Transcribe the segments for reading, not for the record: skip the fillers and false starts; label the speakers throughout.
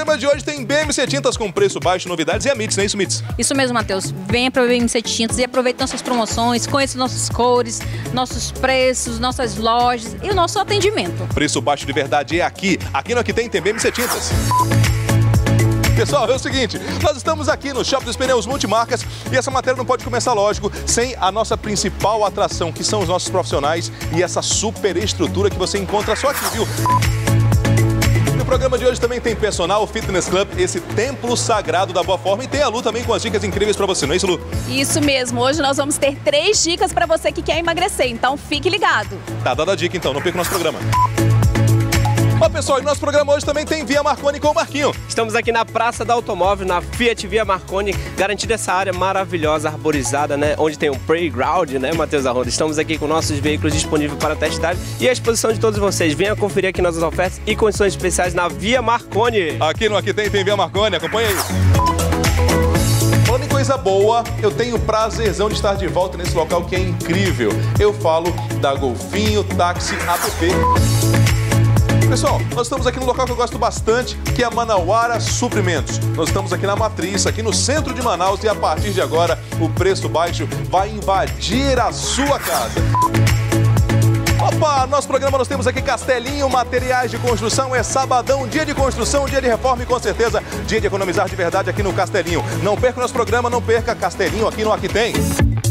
Speaker 1: programa de hoje tem BMC Tintas com preço baixo, novidades e a Mits, não é isso, Mits?
Speaker 2: Isso mesmo, Matheus. Venha para o BMC Tintas e aproveite nossas promoções, conheça nossas cores, nossos preços, nossas lojas e o nosso atendimento.
Speaker 1: Preço baixo de verdade é aqui. Aqui no Aqui tem BMC Tintas. Pessoal, é o seguinte, nós estamos aqui no Shopping dos Pneus Multimarcas e essa matéria não pode começar, lógico, sem a nossa principal atração, que são os nossos profissionais e essa super estrutura que você encontra só aqui, viu? No programa de hoje também tem Personal Fitness Club, esse templo sagrado da boa forma, e tem a Lu também com as dicas incríveis para você, não é isso, Lu?
Speaker 3: Isso mesmo, hoje nós vamos ter 3 dicas para você que quer emagrecer, então fique ligado.
Speaker 1: Tá dada a dica então, não perca o nosso programa. Ó, pessoal, e nosso programa hoje também tem Via Marconi com o Marquinho.
Speaker 4: Estamos aqui na Praça do Automóvel, na Fiat Via Marconi, garantida essa área maravilhosa, arborizada, né? Onde tem um playground, né, Matheus Arruda? Estamos aqui com nossos veículos disponíveis para test drive e à disposição de todos vocês. Venha conferir aqui nossas ofertas e condições especiais na Via Marconi.
Speaker 1: Aqui no Aqui tem Via Marconi, acompanha aí. Falando em coisa boa, eu tenho o prazerzão de estar de volta nesse local que é incrível. Eu falo da Golfinho Táxi App. Pessoal, nós estamos aqui num local que eu gosto bastante, que é a Manauara Suprimentos. Nós estamos aqui na Matriz, aqui no centro de Manaus, e a partir de agora o preço baixo vai invadir a sua casa. Opa, nosso programa nós temos aqui Castelinho, materiais de construção, é sabadão, dia de construção, dia de reforma e com certeza dia de economizar de verdade aqui no Castelinho. Não perca o nosso programa, não perca Castelinho aqui no Aqui Tem.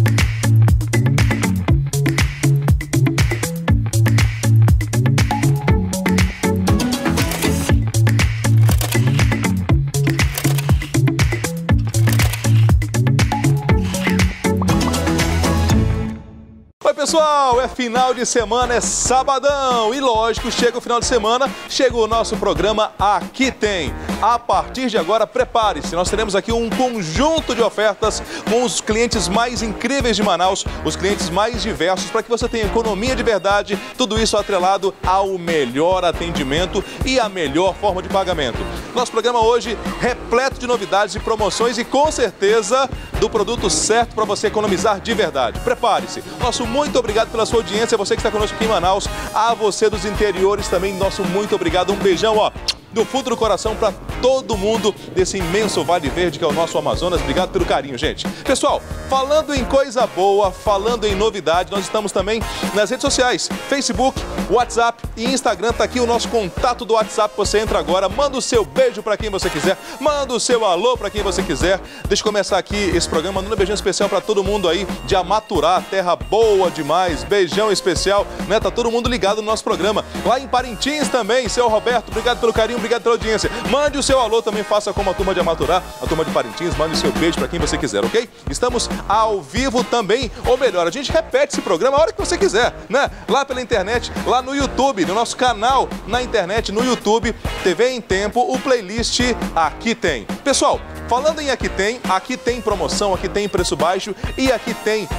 Speaker 1: Pessoal, é final de semana, é sabadão e lógico, chega o final de semana, chega o nosso programa Aqui Tem. A partir de agora, prepare-se, nós teremos aqui um conjunto de ofertas com os clientes mais incríveis de Manaus, os clientes mais diversos, para que você tenha economia de verdade, tudo isso atrelado ao melhor atendimento e a melhor forma de pagamento. Nosso programa hoje repleto de novidades e promoções e com certeza do produto certo para você economizar de verdade. Prepare-se. Nosso muito obrigado pela sua audiência, você que está conosco aqui em Manaus, a você dos interiores também, nosso muito obrigado. Um beijão, ó, do fundo do coração para todo mundo desse imenso Vale Verde que é o nosso Amazonas. Obrigado pelo carinho, gente. Pessoal, falando em coisa boa, falando em novidade, nós estamos também nas redes sociais, Facebook, WhatsApp e Instagram. Tá aqui o nosso contato do WhatsApp, você entra agora, manda o seu beijo para quem você quiser, manda o seu alô para quem você quiser. Deixa eu começar aqui esse programa mandando um beijão especial para todo mundo aí de Amaturá, terra boa demais, beijão especial, né? Tá todo mundo ligado no nosso programa. Lá em Parintins também, seu Roberto, obrigado pelo carinho, obrigado pela audiência. Mande o seu alô também, faça como a turma de Amaturá, a turma de Parintins, mande o seu beijo para quem você quiser, ok? Estamos ao vivo também, ou melhor, a gente repete esse programa a hora que você quiser, né? Lá pela internet, lá no YouTube, no nosso canal na internet, no YouTube, TV em Tempo, o playlist Aqui Tem. Pessoal, falando em Aqui tem promoção, aqui tem preço baixo e aqui tem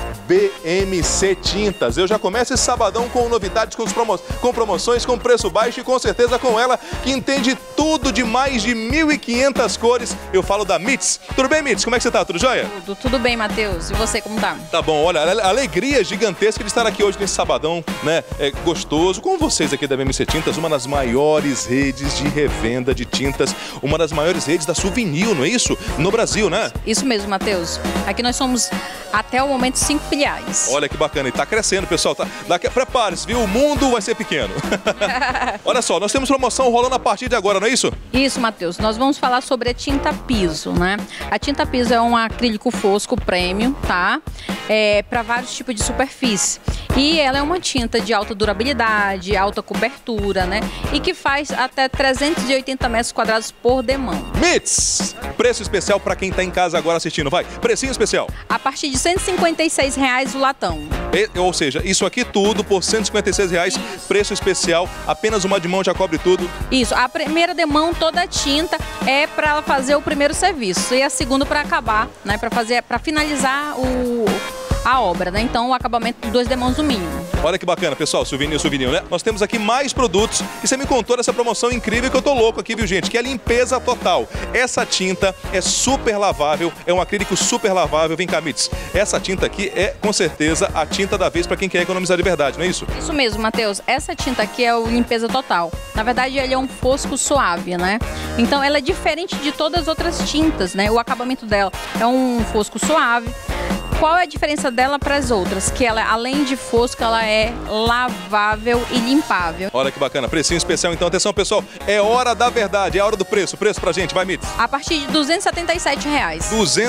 Speaker 1: BMC Tintas. Eu já começo esse sabadão com novidades, com promoções, com preço baixo e com certeza com ela que entende tudo de mais de 1.500 cores. Eu falo da Mits. Tudo bem, Mits? Como é que você tá? Tudo jóia?
Speaker 2: Tudo bem, Matheus. E você, como tá?
Speaker 1: Tá bom, olha, a alegria gigantesca de estar aqui hoje nesse sabadão, né? É gostoso com vocês aqui da BMC Tintas, uma das maiores redes de revenda de tintas, uma das maiores redes da Souvenir, não é isso? No Brasil, né?
Speaker 2: Isso mesmo, Matheus. Aqui nós somos, até o momento, 5 filiais.
Speaker 1: Olha que bacana, e tá crescendo, pessoal. Prepare-se, viu? O mundo vai ser pequeno. Olha só, nós temos promoção rolando a partir de agora, não é isso?
Speaker 2: Isso, Matheus. Nós vamos falar sobre a tinta piso, né? A tinta piso é um acrílico fosco premium, tá? Para vários tipos de superfície. E ela é uma tinta de alta durabilidade, alta cobertura, né? E que faz até 380 metros quadrados por demão.
Speaker 1: Mits! Preço especial para quem tá em casa agora assistindo, vai. Precinho especial.
Speaker 2: A partir de R$ 156,00 o latão.
Speaker 1: Ou seja, isso aqui tudo por R$ 156,00, isso. Preço especial, apenas uma de mão já cobre tudo.
Speaker 2: Isso, a primeira de mão toda a tinta é para fazer o primeiro serviço e a segunda para acabar, né? Para finalizar a obra, né? Então o acabamento 2 demãos no mínimo.
Speaker 1: Olha que bacana, pessoal, souvenir, né? Nós temos aqui mais produtos e você me contou dessa promoção incrível que eu tô louco aqui, viu, gente? Que é limpeza total. Essa tinta é super lavável, é um acrílico super lavável. Vem cá, Mitz, essa tinta aqui é, com certeza, a tinta da vez para quem quer economizar de verdade, não é isso?
Speaker 2: Isso mesmo, Matheus. Essa tinta aqui é o limpeza total. Na verdade, ele é um fosco suave, né? Então, ela é diferente de todas as outras tintas, né? O acabamento dela é um fosco suave. Qual é a diferença dela para as outras? Que ela, além de fosco, ela é lavável e limpável.
Speaker 1: Olha que bacana, precinho especial. Então, atenção, pessoal, é hora da verdade, é hora do preço. Preço pra gente, vai, Mitz.
Speaker 2: A partir de R$ 277.
Speaker 1: R$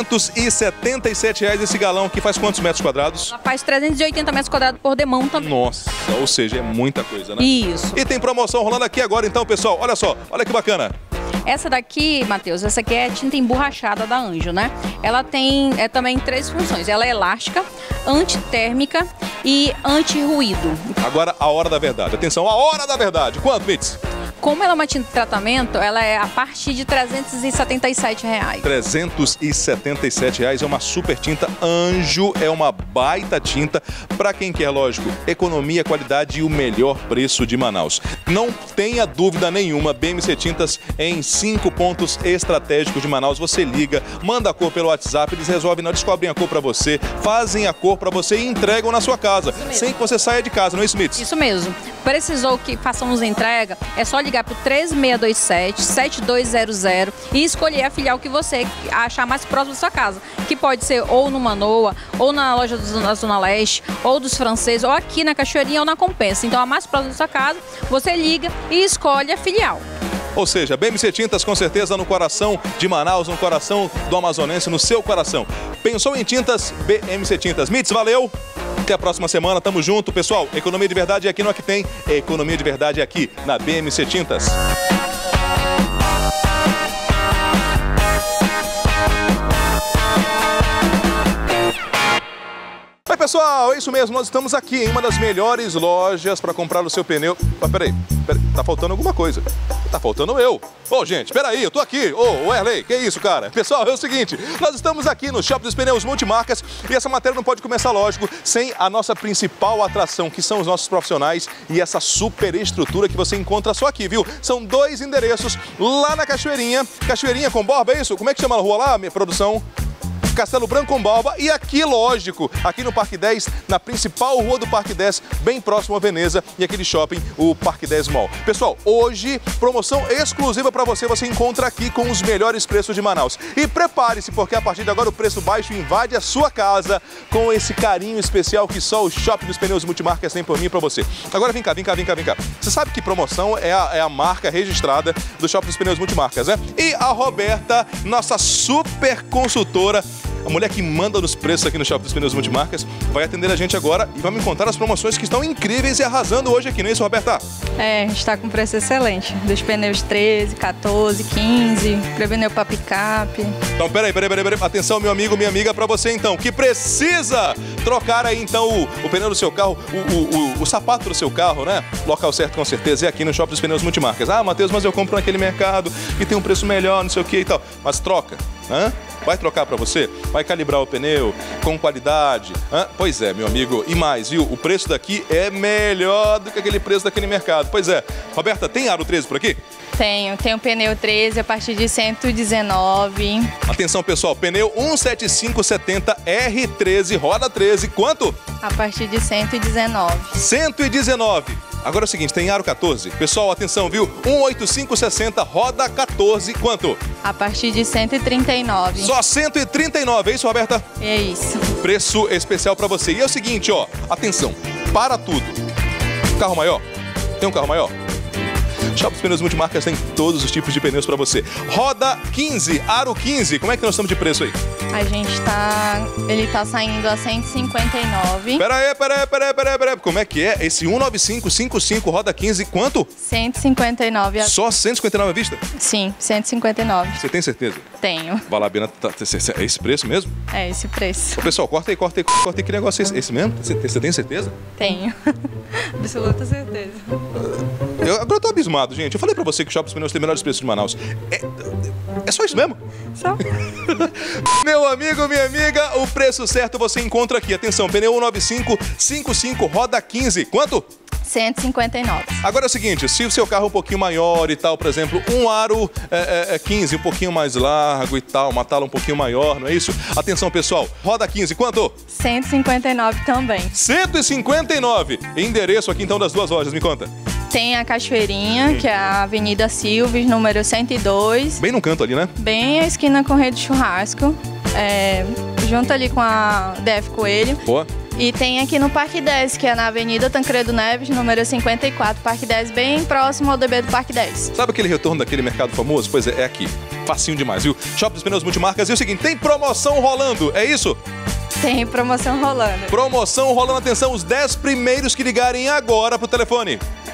Speaker 1: 277 esse galão que faz quantos metros quadrados?
Speaker 2: Ela faz 380 metros quadrados por demão também.
Speaker 1: Nossa, ou seja, é muita coisa, né?
Speaker 2: Isso.
Speaker 1: E tem promoção rolando aqui agora, então, pessoal. Olha só, olha que bacana.
Speaker 2: Essa daqui, Matheus, essa aqui é a tinta emborrachada da Anjo, né? Ela tem também 3 funções. Ela é elástica, antitérmica e anti-ruído.
Speaker 1: Agora, a hora da verdade. Atenção, a hora da verdade. Quanto, Mitz?
Speaker 2: Como ela é uma tinta de tratamento, ela é a partir de R$ 377.
Speaker 1: R$ 377 é uma super tinta Anjo, é uma baita tinta para quem quer, lógico, economia, qualidade e o melhor preço de Manaus. Não tenha dúvida nenhuma, BMC Tintas em 5 pontos estratégicos de Manaus. Você liga, manda a cor pelo WhatsApp, eles resolvem, não descobrem a cor para você, fazem a cor para você e entregam na sua casa, sem que você saia de casa, não é isso, Mitz?
Speaker 2: Isso mesmo. Precisou que façamos entrega, é só ligar para o 3627-7200 e escolher a filial que você achar mais próximo da sua casa, que pode ser ou no Manoa, ou na loja da Zona Leste, ou dos franceses, ou aqui na Cachoeirinha ou na Compensa. Então, a mais próxima da sua casa, você liga e escolhe a filial.
Speaker 1: Ou seja, BMC Tintas com certeza no coração de Manaus, no coração do amazonense, no seu coração. Pensou em tintas? BMC Tintas. Mitz, valeu! Até a próxima semana, tamo junto, pessoal. Economia de verdade é aqui no Aqui Tem. Economia de verdade é aqui na BMC Tintas. Oi, pessoal, é isso mesmo, nós estamos aqui em uma das melhores lojas para comprar o seu pneu. Mas peraí, tá faltando alguma coisa. Tá faltando eu. Ô, gente, peraí, eu tô aqui. Ô, Werley, que isso, cara? Pessoal, é o seguinte, nós estamos aqui no Shopping dos Pneus Multimarcas e essa matéria não pode começar, lógico, sem a nossa principal atração, que são os nossos profissionais e essa super estrutura que você encontra só aqui, viu? São 2 endereços lá na Cachoeirinha. Cachoeirinha com Borba, é isso? Como é que chama a rua lá, minha produção? Castelo Branco com Balba e aqui, lógico, aqui no Parque 10, na principal rua do Parque 10, bem próximo à Veneza e aquele shopping, o Parque 10 Mall. Pessoal, hoje, promoção exclusiva para você, você encontra aqui com os melhores preços de Manaus. E prepare-se, porque a partir de agora o preço baixo invade a sua casa com esse carinho especial que só o Shopping dos Pneus Multimarcas tem por mim e para você. Agora vem cá. Você sabe que promoção é a marca registrada do Shopping dos Pneus Multimarcas, né? E a Roberta, nossa super consultora, a mulher que manda nos preços aqui no Shopping dos Pneus Multimarcas, vai atender a gente agora e vai me contar as promoções que estão incríveis e arrasando hoje aqui, não é isso, Roberta?
Speaker 5: É, a gente está com preço excelente, dos pneus 13, 14, 15, pneu para picape.
Speaker 1: Então, peraí, atenção, meu amigo, minha amiga, para você então, que precisa trocar aí então o pneu do seu carro, o sapato do seu carro, né? Local certo com certeza é aqui no Shopping dos Pneus Multimarcas. Ah, Matheus, mas eu compro naquele mercado e tem um preço melhor, não sei o que e tal. Mas troca, né? Vai trocar para você? Vai calibrar o pneu com qualidade? Pois é, meu amigo. E mais, viu? O preço daqui é melhor do que aquele preço daquele mercado. Pois é. Roberta, tem aro 13 por aqui?
Speaker 5: Tenho um pneu 13 a partir de 119.
Speaker 1: Atenção, pessoal. Pneu 175/70 R13, roda 13. Quanto?
Speaker 5: A partir de 119.
Speaker 1: 119. Agora é o seguinte, tem aro 14. Pessoal, atenção, viu? 185/60, roda 14, quanto?
Speaker 5: A partir de 139.
Speaker 1: Só 139, é isso, Roberta?
Speaker 5: É isso.
Speaker 1: Preço especial pra você. E é o seguinte, ó, atenção, para tudo. Carro maior? Tem um carro maior? Shopping dos Pneus Multimarcas tem todos os tipos de pneus pra você. Roda 15, aro 15, como é que nós estamos de preço aí?
Speaker 5: A gente ele tá saindo a 159.
Speaker 1: Pera aí, como é que é? Esse 19555 roda 15, quanto?
Speaker 5: 159.
Speaker 1: Só 159 à vista?
Speaker 5: Sim, 159.
Speaker 1: Você tem certeza?
Speaker 5: Tenho.
Speaker 1: Vai lá, Bena, é esse preço mesmo?
Speaker 5: É esse preço.
Speaker 1: Ô, pessoal, corta aí, que negócio é esse mesmo? Você tem certeza?
Speaker 5: Tenho. Absoluta certeza.
Speaker 1: Agora eu tô abismado, gente. Eu falei pra você que o Shopping dos Pneus tem melhores preços de Manaus. É só isso mesmo?
Speaker 5: Só.
Speaker 1: Meu amigo, minha amiga, o preço certo você encontra aqui. Atenção, pneu 195/55, roda 15. Quanto?
Speaker 5: 159.
Speaker 1: Agora é o seguinte, se o seu carro é um pouquinho maior e tal, por exemplo, um aro 15, um pouquinho mais largo e tal, uma tala um pouquinho maior, não é isso? Atenção, pessoal, roda 15, quanto?
Speaker 5: 159 também.
Speaker 1: 159. Endereço aqui então das duas lojas, me conta.
Speaker 5: Tem a Cachoeirinha, que é a Avenida Silves, número 102.
Speaker 1: Bem no canto ali, né?
Speaker 5: Bem a esquina com Rede Churrasco. Junto ali com a DF Coelho.
Speaker 1: Boa.
Speaker 5: E tem aqui no Parque 10, que é na Avenida Tancredo Neves, número 54, Parque 10, bem próximo ao DB do Parque 10.
Speaker 1: Sabe aquele retorno daquele mercado famoso? Pois é aqui. Facinho demais, viu? Shopping dos Pneus Multimarcas. E o seguinte, tem promoção rolando, é isso?
Speaker 5: Tem promoção rolando.
Speaker 1: Promoção rolando, atenção, os 10 primeiros que ligarem agora pro telefone.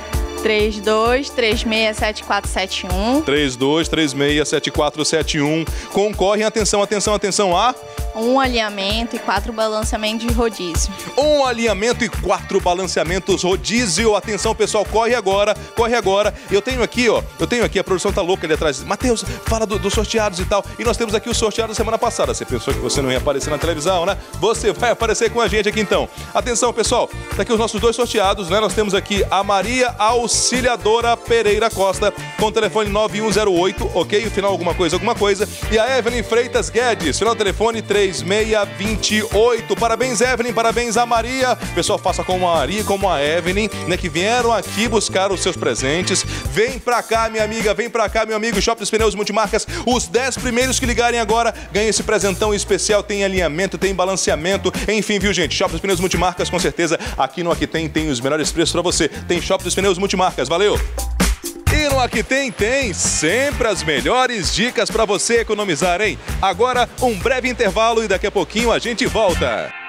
Speaker 5: 32367471.
Speaker 1: 32367471. Concorrem, atenção a...
Speaker 5: Um alinhamento e 4 balanceamentos de rodízio.
Speaker 1: Um alinhamento e 4 balanceamentos rodízio. Atenção, pessoal, corre agora. Eu tenho aqui, a produção tá louca ali atrás. Matheus, fala dos sorteados e tal. E nós temos aqui os sorteados da semana passada. Você pensou que você não ia aparecer na televisão, né? Você vai aparecer com a gente aqui então. Atenção, pessoal, tá aqui os nossos 2 sorteados, né? Nós temos aqui a Maria Auxiliadora Pereira Costa, com o telefone 9108, ok? O final alguma coisa. E a Evelyn Freitas Guedes, final do telefone 3628. Parabéns, Evelyn, parabéns a Maria. Pessoal, faça como a Maria e como a Evelyn, né, que vieram aqui buscar os seus presentes. Vem pra cá, minha amiga, vem pra cá, meu amigo. Shopping dos Pneus Multimarcas. Os 10 primeiros que ligarem agora ganham esse presentão especial. Tem alinhamento, tem balanceamento, enfim, viu, gente? Shopping dos Pneus Multimarcas, com certeza, aqui no Aqui tem os melhores preços pra você. Tem Shopping dos Pneus Multimarcas, valeu! E no Aqui tem sempre as melhores dicas para você economizar, hein? Agora, um breve intervalo e daqui a pouquinho a gente volta.